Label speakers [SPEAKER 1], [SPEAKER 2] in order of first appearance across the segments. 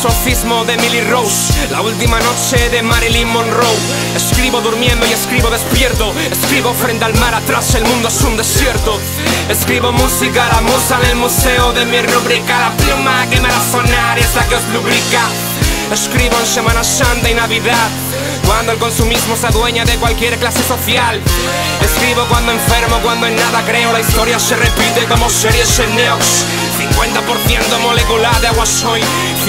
[SPEAKER 1] sofismo de Emily Rose, la última noche de Marilyn Monroe. Escribo durmiendo y escribo despierto, escribo frente al mar, atrás el mundo es un desierto. Escribo música, la musa en el museo de mi rúbrica, la pluma que me hará sonar es la que os lubrica. Escribo en Semana Santa y Navidad, cuando el consumismo se adueña de cualquier clase social. Escribo cuando enfermo, cuando en nada creo. La historia se repite como series en Neox. 50% molecular de agua soy,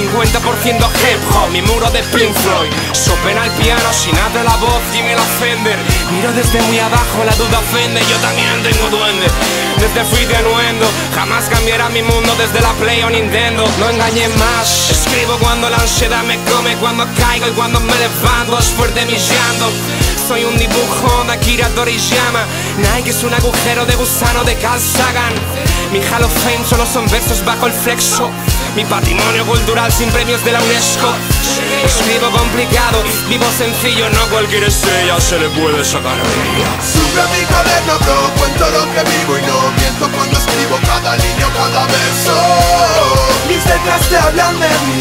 [SPEAKER 1] 50% hip hop, mi muro de Pink Floyd. Chopin al piano, Sinatra la voz, Jimmy la Fender. Miro desde muy abajo, la duda ofende, yo también tengo duende. Desde fui de anuendo, jamás cambiará mi mundo desde la Play o Nintendo. No engañé más. Escribo cuando la ansiedad me come, cuando caigo y cuando me levanto. Es fuerte mi llanto. Soy un dibujo de Akira Toriyama. Nike es un agujero de gusano de Carl Sagan. Mi Hall of Fame solo son versos bajo el flexo. Mi patrimonio cultural sin premios de la UNESCO. Escribo complicado, vivo sencillo, no cualquier estrella se le puede sacar brillo.
[SPEAKER 2] Sube a mi cuaderno, bro, cuento lo que vivo y no miento cuando escribo cada línea o cada verso. Mis letras te hablan de mí,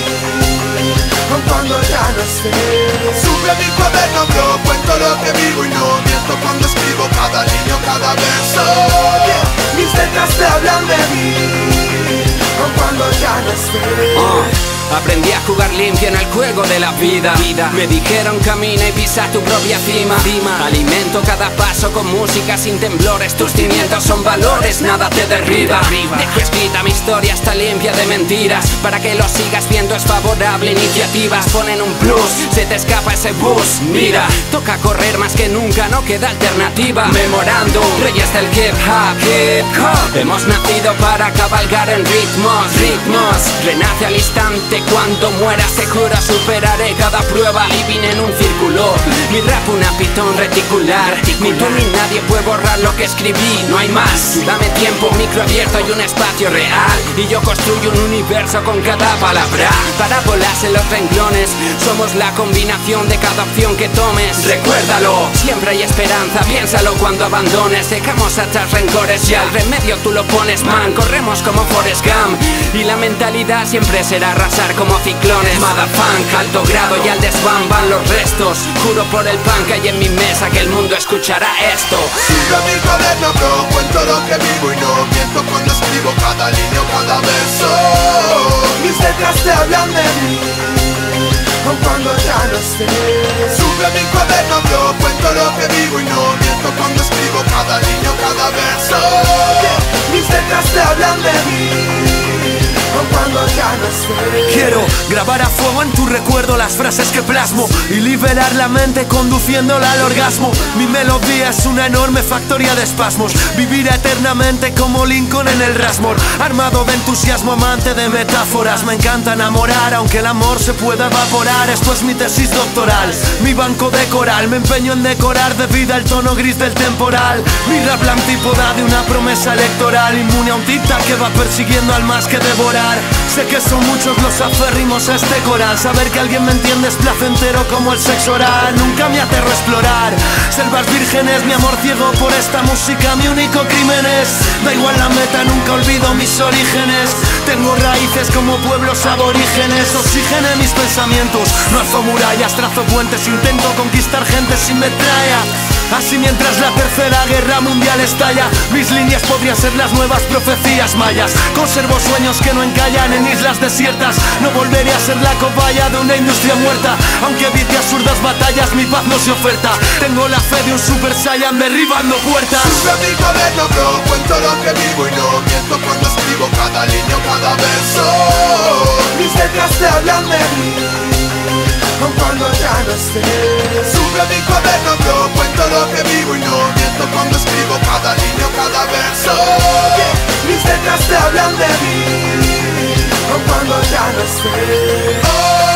[SPEAKER 2] aun cuando ya no esté. Sube a mi cuaderno, bro, cuento lo que vivo y no miento cuando escribo cada línea o cada verso. Mis letras te hablan de mí, aun cuando ya no esté.
[SPEAKER 1] Aprendí a jugar limpio en el juego de la vida. Me dijeron camina y pisa tu propia cima. Alimento cada paso con música sin temblores. Tus cimientos son valores, nada te derriba. Dejo escrita mi historia, está limpia de mentiras. Para que lo sigas viendo es favorable. Iniciativas ponen un plus, se te escapa ese bus. Mira, toca correr más que nunca, no queda alternativa. Memorando, reyes del hip hop. Hemos nacido para cabalgar en ritmos. Renace al instante. Cuando mueras te juro superaré cada prueba. Living en un círculo, mi rap una pitón reticular. Ni tú ni nadie puede borrar lo que escribí, no hay más. Dame tiempo, micro abierto y un espacio real, y yo construyo un universo con cada palabra. Parábolas en los renglones, somos la combinación de cada opción que tomes. Recuérdalo, siempre hay esperanza, piénsalo cuando abandones. Dejamos atrás rencores y al remedio tú lo pones, man. Corremos como Forrest Gump y la mentalidad siempre será arrasar como ciclones. Motherfunk, alto grado y al desván van los restos. Juro por el pan que hay en mi mesa que el mundo escuchará esto.
[SPEAKER 2] Sube a mi cuaderno, bro, cuento lo que vivo y no miento cuando escribo cada línea o cada verso. Mis letras te hablan de mí, aun cuando ya no esté. Sube a mi cuaderno, bro, cuento lo que vivo y no miento cuando escribo cada línea o cada verso. Mis letras te hablan de mí, aun cuando ya no esté.
[SPEAKER 3] Quiero grabar a fuego en tu recuerdo las frases que plasmo y liberar la mente conduciéndola al orgasmo. Mi melodía es una enorme factoría de espasmos. Vivir eternamente como Lincoln en el Rushmore. Armado de entusiasmo, amante de metáforas. Me encanta enamorar, aunque el amor se pueda evaporar. Esto es mi tesis doctoral, mi banco de coral. Me empeño en decorar de vida el tono gris del temporal. Mi rap la antípoda de una promesa electoral. Inmune a un tic-tac que va persiguiendo al más que devorar. Sé que son muchos los aférrimos a este coral. Saber que alguien me entiende es placentero como el sexo oral. Nunca me aterro a explorar selvas vírgenes. Mi amor ciego por esta música, mi único crimen es. Da igual la meta, nunca olvido mis orígenes. Tengo raíces como pueblos aborígenes. Oxigene mis pensamientos, no alzo murallas, trazo puentes, intento conquistar gente sin metralla. Así mientras la tercera guerra mundial estalla, mis líneas podrían ser las nuevas profecías mayas. Conservo sueños que no encallan en islas desiertas. No volveré a ser la cobaya de una industria muerta. Aunque evite absurdas batallas, mi paz no se oferta. Tengo la fe de un Super Saiyan derribando puertas.
[SPEAKER 2] Sube a mi cuaderno, bro, cuento lo que vivo y no miento cuando escribo cada línea o cada verso. Mis letras te hablan de mí, aun cuando ya no esté. Sube a mi cuaderno, bro, cuento lo que vivo y no miento cuando escribo cada línea o cada verso. Mis letras te hablan de mí, aun cuando ya no esté.